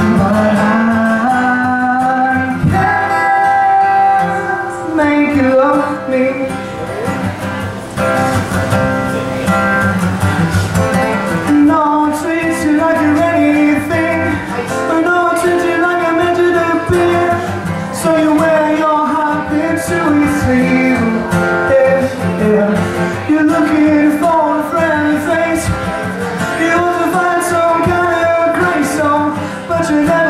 but I can't make you love me. No one treats you like you're anything, but no one treats you like I meant you to be. So you wear your heart into your sleeve. Yeah. You're looking for a friendly face. You want to find some kind of grace, but you're